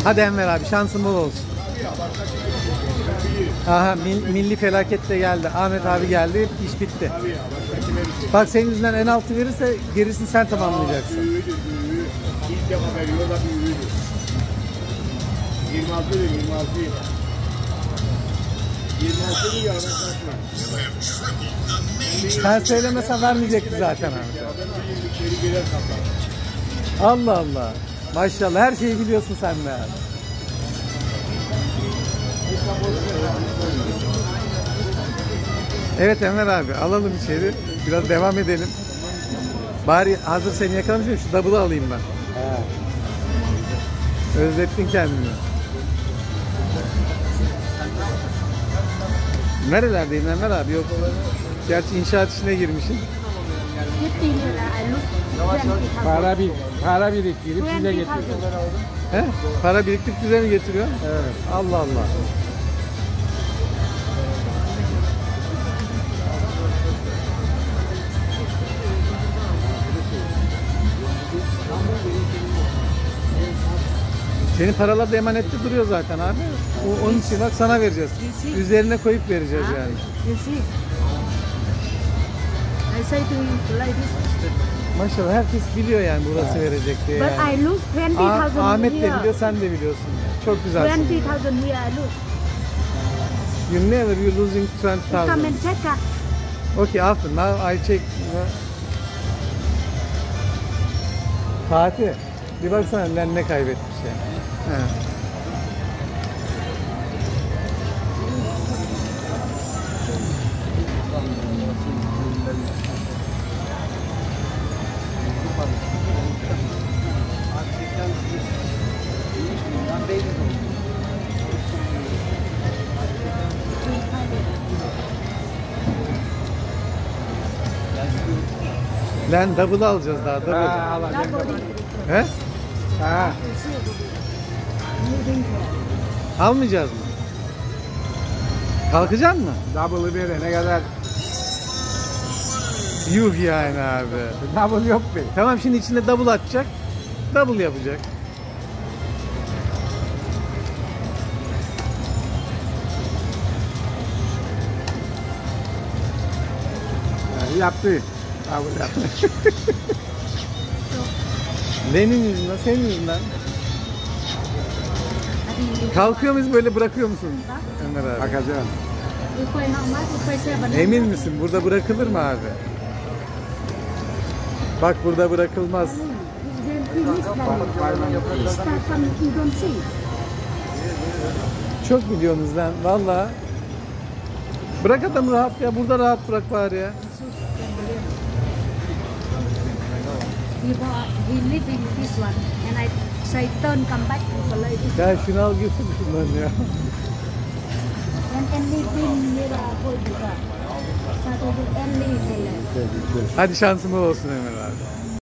Hadi Enver abi, şansın bol olsun. Aha, milli felaket de geldi. Ahmet abi geldi. İş bitti. Bak senin yüzünden en altı verirse gerisini sen tamamlayacaksın. İlk defa veriyor da büyüğüydü. 26 değil, 26. 26 değil ya, Sen söylemesen vermeyecekti zaten abi. Allah Allah. Maşallah, her şeyi biliyorsun sen de. Evet Enver abi, alalım içeri. Biraz devam edelim. Bari hazır seni yakalamışım, şu double'ı alayım ben. Özlettin kendini. Nerelerdeyim Enver abi? Yok. Gerçi inşaat işine girmişsin. Para biriktirip size getirdim. He? Para biriktirip size mi getiriyor? Evet. Allah Allah. Senin paralar da emanette duruyor zaten abi. Onun için bak sana vereceğiz. Üzerine koyup vereceğiz yani. Maşallah herkes biliyor yani burası verecek diye. But Yani. I lose 20,000 Ahmet de here. biliyor, sen de biliyorsun. Çok güzel. 20,000 here I lose. You never you losing Come 20,000. and check it. Okay, after now I check. Fatih, bir baksana lan ne kaybetmiş ya. He. Lan double alacağız daha, double. He? Ha. Almayacağız mı? Kalkacak mı? Double'ı verene kadar Yuh yani abi. double yok be. Tamam, şimdi içinde double atacak. Double yapacak. Yani yaptı. Double yaptı. Lenin yüzünden, senin yüzünden. Kalkıyor muyuz, böyle bırakıyor musun Enver abi? Bakacağım. Emin misin? Burada bırakılır mı abi? Bak burada bırakılmaz. Çok biliyorsunuz lan valla. Bırak adamı rahat ya. Burada rahat bırak bari ya. Ya şunu al götür şunları ya. Hadi şansın bol olsun Emre abi.